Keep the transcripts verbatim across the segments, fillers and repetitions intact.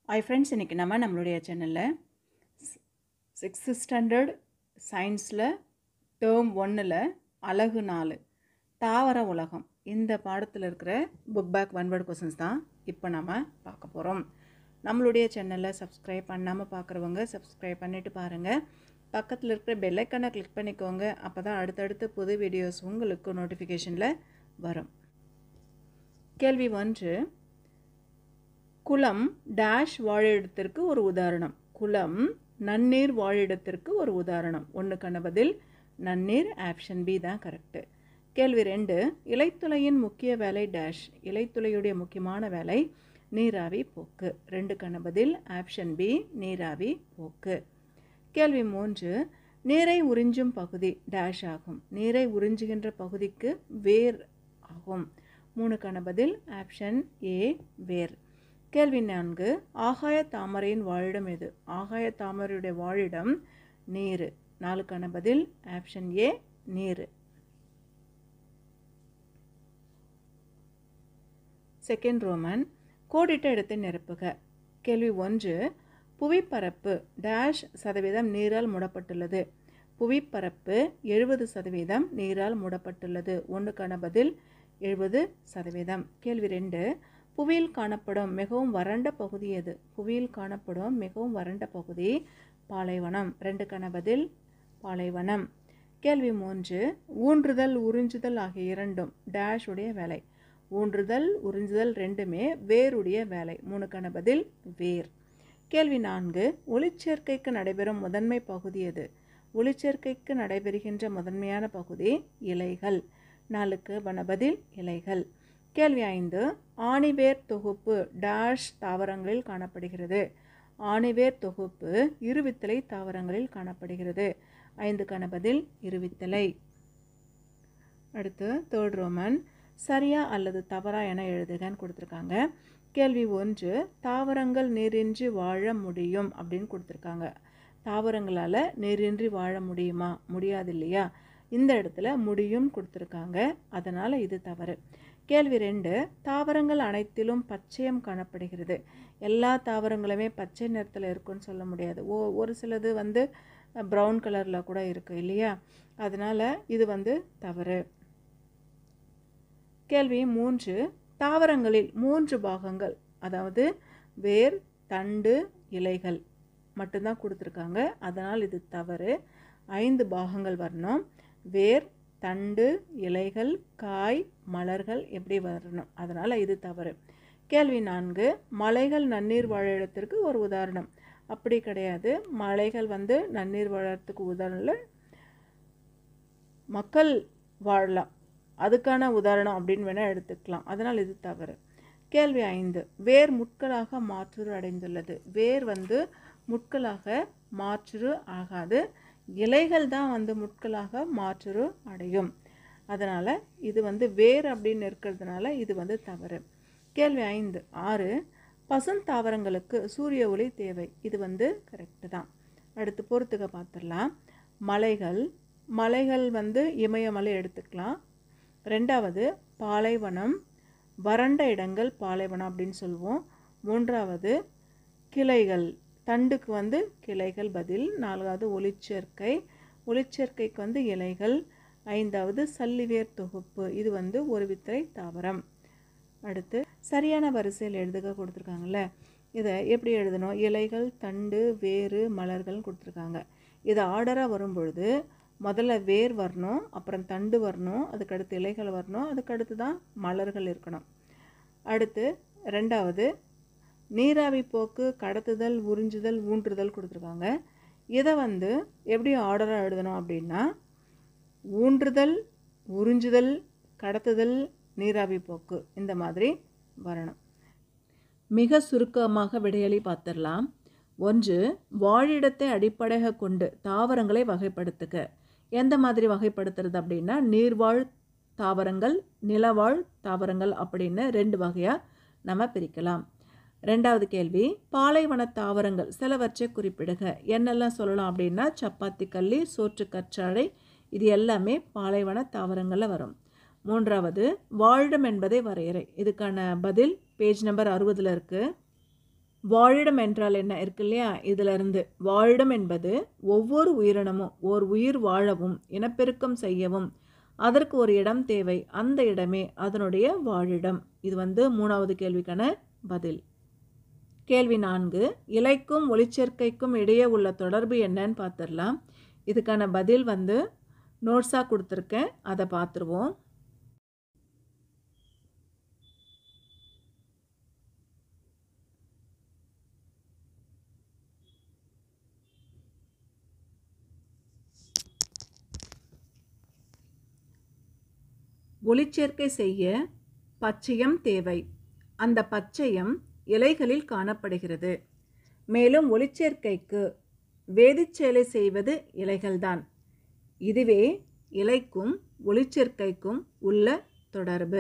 Hi friends, இன்னைக்கு நம்ம நம்மளுடைய சேனலில் சிக்ஸ்த் ஸ்டாண்டர்ட் சயின்ஸில் டேர்ம் ஒன்றில் அலகு நாலு தாவர உலகம் இந்த பாடத்தில் இருக்கிற book back one word questions தான் இப்போ நம்ம பார்க்க போகிறோம். நம்மளுடைய சேனலில் சப்ஸ்கிரைப் பண்ணாமல் பார்க்குறவங்க சப்ஸ்கிரைப் பண்ணிவிட்டு பாருங்கள். பக்கத்தில் இருக்கிற பெல் ஐக்கானை கிளிக் பண்ணிக்கோங்க. அப்போ தான் அடுத்தடுத்து புது வீடியோஸ் உங்களுக்கு நோட்டிஃபிகேஷனில் வரும். கேள்வி ஒன்று, குளம் டேஷ் வாழிடத்திற்கு ஒரு உதாரணம். குளம் நன்னீர் வாழிடத்திற்கு ஒரு உதாரணம். ஒன்றுக்கான பதில் நன்னீர், ஆப்ஷன் பி தான் கரெக்டு. கேள்வி ரெண்டு, இலைத்துளையின் முக்கிய வேலை டேஷ். இலைத்துளையுடைய முக்கியமான வேலை நீராவி போக்கு. ரெண்டுக்கான பதில் ஆப்ஷன் பி நீராவி போக்கு. கேள்வி மூன்று, நீரை உறிஞ்சும் பகுதி டேஷ் ஆகும். நீரை உறிஞ்சுகின்ற பகுதிக்கு வேர் ஆகும். மூணுக்கான பதில் ஆப்ஷன் ஏ வேர். கேள்வி நான்கு, ஆகாய தாமரையின் வாழிடம் எது? ஆகாய தாமரையுடைய வாழிடம் நீர். நாலுக்கான பதில் ஆப்ஷன் ஏ நீர். செகண்ட் ரோமன், கோடிட்ட இடத்தை நிரப்புக. கேள்வி ஒன்று, புவிப்பரப்பு டேஷ் சதவீதம் நீரால் மூடப்பட்டுள்ளது. புவிப்பரப்பு எழுபது சதவீதம் நீரால் மூடப்பட்டுள்ளது. ஒன்றுக்கான பதில் எழுபது சதவீதம். கேள்வி ரெண்டு, புவியில் காணப்படும் மிகவும் வறண்ட பகுதி எது? புவியில் காணப்படும் மிகவும் வறண்ட பகுதி பாலைவனம். ரெண்டுக்கான பதில் பாலைவனம். கேள்வி மூன்று, ஊன்றுதல் உறிஞ்சுதல் ஆகிய இரண்டும் டேஷ் உடைய வேலை. ஊன்றுதல் உறிஞ்சுதல் ரெண்டுமே வேருடைய வேலை. மூணுக்கான பதில் வேர். கேள்வி நான்கு, ஒளிச்சேர்க்கைக்கு நடைபெறும் முதன்மை பகுதி எது? ஒளிச்சேர்க்கைக்கு நடைபெறுகின்ற முதன்மையான பகுதி இலைகள். நாலுக்கு வன பதில் இலைகள். கேள்வி ஐந்து, ஆணிவேர் தொகுப்பு டேஷ் தாவரங்களில் காணப்படுகிறது. ஆணிவேர் தொகுப்பு இருவித்தலை தாவரங்களில் காணப்படுகிறது. ஐந்துக்கான பதில் இருவித்தலை. அடுத்து தேர்ட் ரோமன், சரியா அல்லது தவறா என எழுதுகன்னு கொடுத்துருக்காங்க. கேள்வி ஒன்று, தாவரங்கள் நீரின்றி வாழ முடியும் அப்படின்னு கொடுத்துருக்காங்க. தாவரங்களால் நீரின்றி வாழ முடியுமா? முடியாது இல்லையா? இந்த இடத்துல முடியும் கொடுத்துருக்காங்க, அதனால் இது தவறு. கேள்வி ரெண்டு, தாவரங்கள் அனைத்திலும் பச்சையம் காணப்படுகிறது. எல்லா தாவரங்களுமே பச்சை நிறத்தில் இருக்குன்னு சொல்ல முடியாது. ஓ ஒரு சிலது வந்து ப்ரௌன் கலரில் கூட இருக்குது இல்லையா? அதனால் இது வந்து தவறு. கேள்வி மூன்று, தாவரங்களில் மூன்று பாகங்கள், அதாவது வேர், தண்டு, இலைகள் மட்டும்தான் கொடுத்துருக்காங்க, அதனால் இது தவறு. ஐந்து பாகங்கள் வரணும். வேர், தண்டு, இலைகள், காய், மலர்கள் எப்படி வரணும், அதனால் இது தவறு. கேள்வி நான்கு, மலைகள் நன்னீர் வாழிடத்திற்கு ஒரு உதாரணம். அப்படி கிடையாது. மலைகள் வந்து நன்னீர் வாழறதுக்கு உதாரணம் இல்லை, மக்கள் வாழலாம், அதுக்கான உதாரணம் அப்படின்னு வேணால் எடுத்துக்கலாம், அதனால் இது தவறு. கேள்வி ஐந்து, வேர் முட்களாக மாற்றுரு அடைந்துள்ளது. வேர் வந்து முட்களாக மாற்றுரு ஆகாது, இலைகள் தான் வந்து முட்களாக மாற்றுரு அடையும். அதனால் இது வந்து வேர் அப்படின்னு இருக்கிறதுனால இது வந்து தவறு. கேள்வி ஐந்து ஆறு, பசுந்தாவரங்களுக்கு சூரிய ஒளி தேவை. இது வந்து கரெக்டு தான். அடுத்து பொறுத்துக்க பார்த்துடலாம். மலைகள், மலைகள் வந்து இமயமலை எடுத்துக்கலாம். ரெண்டாவது பாலைவனம், வறண்ட இடங்கள் பாலைவனம் அப்படின்னு சொல்லுவோம். மூன்றாவது கிளைகள், தண்டுக்கு வந்து கிளைகள் பதில். நாலாவது ஒளிச்சேர்க்கை, ஒளிச்சேர்க்கைக்கு வந்து இலைகள். ஐந்தாவது சல்லிவேர் தொகுப்பு, இது வந்து ஒரு வித்திரை தாவரம். அடுத்து சரியான வரிசையில் எழுதுக கொடுத்துருக்காங்கல்ல, இதை எப்படி எழுதணும்? இலைகள், தண்டு, வேறு, மலர்கள் கொடுத்துருக்காங்க. இது ஆர்டராக வரும் பொழுது முதல்ல வேர் வரணும், அப்புறம் தண்டு வரணும், அதுக்கடுத்து இலைகள் வரணும், அதுக்கடுத்து தான் மலர்கள் இருக்கணும். அடுத்து ரெண்டாவது நீராவி போக்கு, கடத்துதல், உறிஞ்சுதல், ஊன்றுதல் கொடுத்துருக்காங்க. இதை வந்து எப்படி ஆர்டராக எழுதணும் அப்படின்னா, ஊன்றுதல், உறிஞ்சுதல், கடத்துதல், நீராவி போக்கு இந்த மாதிரி வரணும். மிக சுருக்கமாக விடையளி பார்த்துடலாம். ஒன்று, வாழிடத்தை அடிப்படையாக கொண்டு தாவரங்களை வகைப்படுத்துக. எந்த மாதிரி வகைப்படுத்துறது அப்படின்னா, நீர்வாழ் தாவரங்கள், நிலவாழ் தாவரங்கள் அப்படின்னு ரெண்டு வகையாக நம்ம பிரிக்கலாம். ரெண்டாவது கேள்வி, பாலைவன தாவரங்கள் சிலவற்றை குறிப்பிடுக. என்னெல்லாம் சொல்லலாம் அப்படின்னா, சப்பாத்தி கள்ளி, சோற்று கற்றாழை, இது எல்லாமே பாலைவன தாவரங்களில் வரும். மூன்றாவது வாழிடம் என்பதை வரையறை. இதுக்கான பதில் பேஜ் நம்பர் அறுபதில் இருக்குது. வாழிடம் என்றால் என்ன இருக்கு இல்லையா, இதிலிருந்து வாழிடம் என்பது ஒவ்வொரு உயிரினமும் ஓர் உயிர் வாழவும் இனப்பெருக்கம் செய்யவும் அதற்கு ஒரு இடம் தேவை, அந்த இடமே அதனுடைய வாழிடம். இது வந்து மூணாவது கேள்விக்கான பதில். கேள்வி நான்கு, இலைக்கும் ஒளிச்சேர்க்கைக்கும் இடையே உள்ள தொடர்பு என்னன்னு பார்த்துடலாம். இதுக்கான பதில் வந்து நோட்ஸாக கொடுத்துருக்கேன், அதை பார்த்துருவோம். ஒளிச்சேர்க்கை செய்ய பச்சையம் தேவை. அந்த பச்சையம் இலைகளில் காணப்படுகிறது. மேலும் ஒளிச்சேர்க்கைக்கு வேதிச்செயலை செய்வது இலைகள்தான். இதுவே இலைக்கும் ஒளிச்சேர்க்கைக்கும் உள்ள தொடர்பு.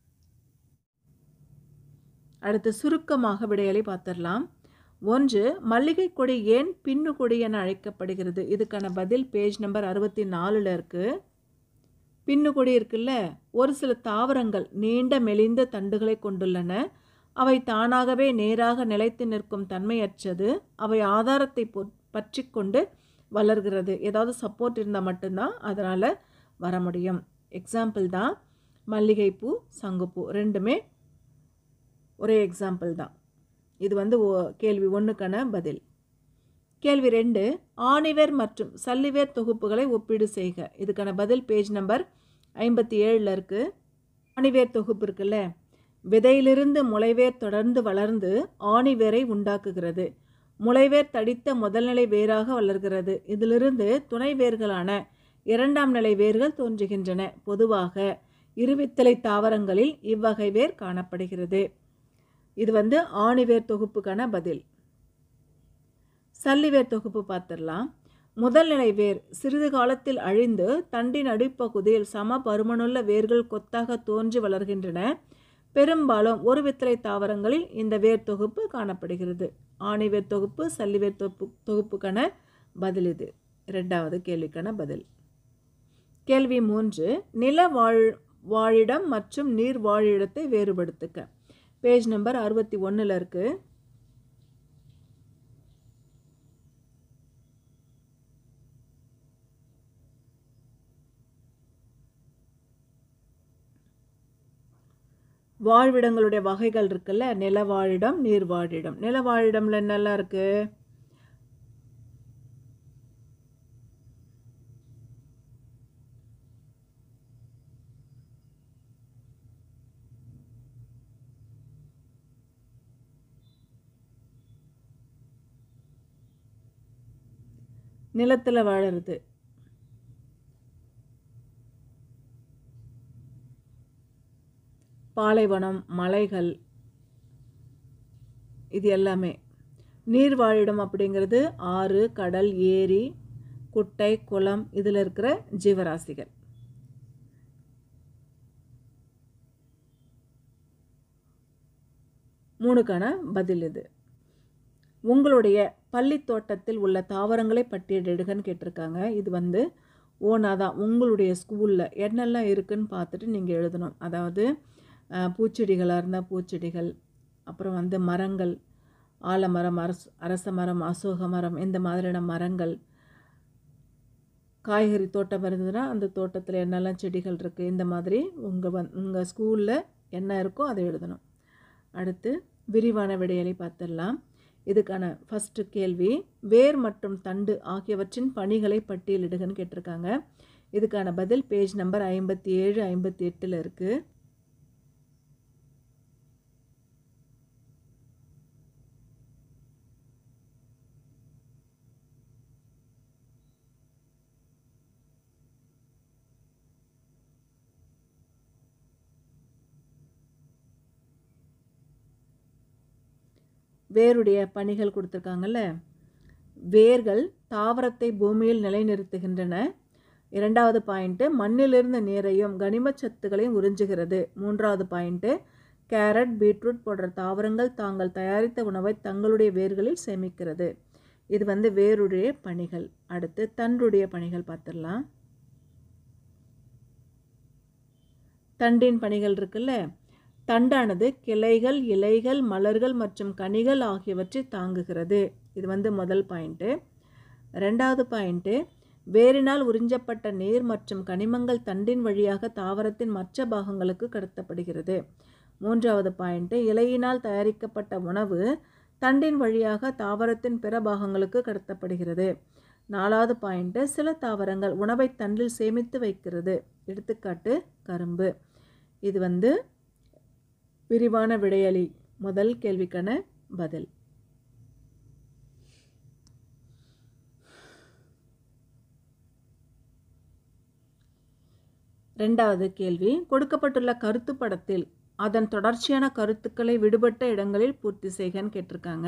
அடுத்து சுருக்கமாக விடையலை பார்த்துடலாம். ஒன்று, மல்லிகை கொடி ஏன் பின்னு கொடி என அழைக்கப்படுகிறது? இதுக்கான பதில் பேஜ் நம்பர் அறுபத்தி நாலில் இருக்குது. பின்னு கொடி இருக்குல்ல, ஒரு சில தாவரங்கள் நீண்ட மெலிந்த தண்டுகளை கொண்டுள்ளன. அவை தானாகவே நேராக நிலைத்து நிற்கும் தன்மையற்றது. அவை ஆதாரத்தை பற்றி கொண்டு வளர்கிறது. ஏதாவது சப்போர்ட் இருந்தால் மட்டும்தான் அதனால் வர முடியும். எக்ஸாம்பிள் தான் மல்லிகைப்பூ, சங்குப்பூ, ரெண்டுமே ஒரே எக்ஸாம்பிள் தான். இது வந்து கேள்வி ஒன்றுக்கான பதில். கேள்வி ரெண்டு, ஆணிவேர் மற்றும் சல்லிவேர் தொகுப்புகளை ஒப்பீடு செய்க. இதுக்கான பதில் பேஜ் நம்பர் ஐம்பத்தி ஏழில் இருக்குது. ஆணிவேர் தொகுப்பு இருக்குல்ல, விதையிலிருந்து முளைவேர் தொடர்ந்து வளர்ந்து ஆணிவேரை உண்டாக்குகிறது. முளைவேர் தடித்த முதல்நிலை வேராக வளர்கிறது. இதிலிருந்து துணை வேர்களான இரண்டாம் நிலை வேர்கள் தோன்றுகின்றன. பொதுவாக இருவித்தலை தாவரங்களில் இவ்வகை வேர் காணப்படுகிறது. இது வந்து ஆணிவேர் தொகுப்புக்கான பதில். சல்லிவேர் தொகுப்பு பார்த்துடலாம். முதல்நிலை வேர் சிறிது காலத்தில் அழிந்து தண்டின் அடிப்பகுதியில் சம பருமனுள்ள வேர்கள் கொத்தாக தோன்றி வளர்கின்றன. பெரும்பாலும் ஒரு வித்தலை தாவரங்களில் இந்த வேர் தொகுப்பு காணப்படுகிறது. ஆணிவேர் தொகுப்பு, சல்லிவேர் தொகுப்பு தொகுப்புக்கான பதில் இது. இரண்டாவது கேள்விக்கான பதில். கேள்வி மூன்று, நில வாழ் வாழிடம் மற்றும் நீர் வாழிடத்தை வேறுபடுத்துக்க. பேஜ் நம்பர் அறுபத்தி ஒன்றில் இருக்குது. வாழ்விடங்களுடைய வகைகள் இருக்குல்ல, நிலவாழிடம், நீர்வாழிடம். நிலவாழிடம்ல என்னெல்லாம் இருக்கு? நிலத்தில் வாழறது. பாலைவனம், மலைகள், இது எல்லாமே. நீர் வாழிடம் அப்படிங்கிறது ஆறு, கடல், ஏரி, குட்டை, குளம், இதில் இருக்கிற ஜீவராசிகள். மூணுக்கான பதில் இது. உங்களுடைய பள்ளி தோட்டத்தில் உள்ள தாவரங்களை பட்டியலிடுகன்னு கேட்டிருக்காங்க. இது வந்து ஓனாதான் உங்களுடைய ஸ்கூலில் என்னெல்லாம் இருக்குன்னு பார்த்துட்டு நீங்கள் எழுதணும். அதாவது பூச்செடிகளாக இருந்தால் பூச்செடிகள், அப்புறம் வந்து மரங்கள், ஆலமரம், அரச அரச மரம், அசோக மரம், இந்த மாதிரியான மரங்கள். காய்கறி தோட்டம் இருந்ததுன்னா அந்த தோட்டத்தில் என்னெல்லாம் செடிகள் இருக்குது, இந்த மாதிரி உங்கள் வந் உங்கள் ஸ்கூலில் என்ன இருக்கோ அதை எழுதணும். அடுத்து விரிவான விடையலை பார்த்துடலாம். இதுக்கான ஃபஸ்ட்டு கேள்வி, வேர் மற்றும் தண்டு ஆகியவற்றின் பணிகளை பட்டியலிடுகன்னு கேட்டிருக்காங்க. இதுக்கான பதில் பேஜ் நம்பர் ஐம்பத்தி ஏழு ஐம்பத்தி எட்டில் இருக்குது. வேருடைய பணிகள் கொடுத்துருக்காங்கல்ல. வேர்கள் தாவரத்தை பூமியில் நிலைநிறுத்துகின்றன. இரண்டாவது பாயிண்ட்டு, மண்ணிலிருந்து நீரையும் கனிமச்சத்துக்களையும் உறிஞ்சுகிறது. மூன்றாவது பாயிண்ட்டு, கேரட், பீட்ரூட் போன்ற தாவரங்கள் தாங்கள் தயாரித்த உணவை தங்களுடைய வேர்களில் சேமிக்கிறது. இது வந்து வேருடைய பணிகள். அடுத்து தண்டுடைய பணிகள் பார்த்துடலாம். தண்டின் பணிகள் இருக்குல்ல, தண்டானது கிளைகள், இலைகள், மலர்கள் மற்றும் கனிகள் ஆகியவற்றை தாங்குகிறது. இது வந்து முதல் பாயிண்ட்டு. ரெண்டாவது பாயிண்ட்டு, வேரினால் உறிஞ்சப்பட்ட நீர் மற்றும் கனிமங்கள் தண்டின் வழியாக தாவரத்தின் மற்ற பாகங்களுக்கு கடத்தப்படுகிறது. மூன்றாவது பாயிண்ட்டு, இலையினால் தயாரிக்கப்பட்ட உணவு தண்டின் வழியாக தாவரத்தின் பிற பாகங்களுக்கு கடத்தப்படுகிறது. நாலாவது பாயிண்ட்டு, சில தாவரங்கள் உணவை தண்டில் சேமித்து வைக்கிறது. எடுத்துக்காட்டு கரும்பு. இது வந்து விரிவான விடையளி முதல் கேள்விக்கான பதில். ரெண்டாவது கேள்வி, கொடுக்கப்பட்டுள்ள கருத்து படத்தில் அதன் தொடர்ச்சியான கருத்துக்களை விடுபட்ட இடங்களில் பூர்த்தி செய்கன்னு கேட்டிருக்காங்க.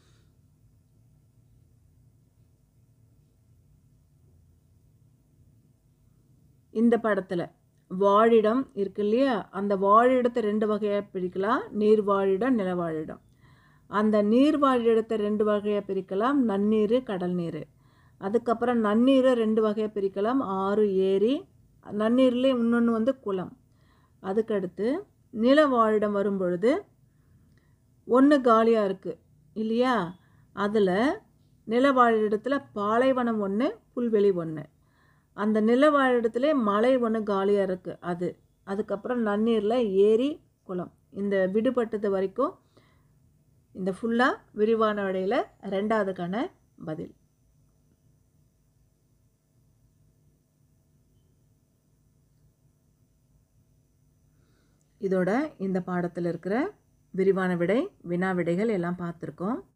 இந்த படத்தில் வாழிடம் இருக்கு இல்லையா, அந்த வாழிடத்தை ரெண்டு வகையாக பிரிக்கலாம், நீர் வாழிடம், நில வாழிடம். அந்த நீர் வாழிடத்தை ரெண்டு வகையாக பிரிக்கலாம், நன்னீர், கடல் நீர். அதுக்கப்புறம் நன்னீரை ரெண்டு வகையாக பிரிக்கலாம், ஆறு, ஏரி. நன்னீர்லேயே இன்னொன்று வந்து குளம். அதுக்கடுத்து நில வாழிடம் வரும்பொழுது ஒன்று காலியாக இருக்குது இல்லையா, அதில் நில வாழிடத்தில் பாலைவனம் ஒன்று, புல்வெளி ஒன்று. அந்த நில வாழிடத்துல மலை ஒன்று காலியாக இருக்குது அது. அதுக்கப்புறம் நன்னீரில் ஏரி, குளம். இந்த விடுபட்டது வரைக்கும் இந்த ஃபுல்லாக விரிவான விடையில் ரெண்டாவதுக்கான பதில். இதோட இந்த பாடத்தில் இருக்கிற விரிவான விடை, வினா விடைகள் எல்லாம் பார்த்துருக்கோம்.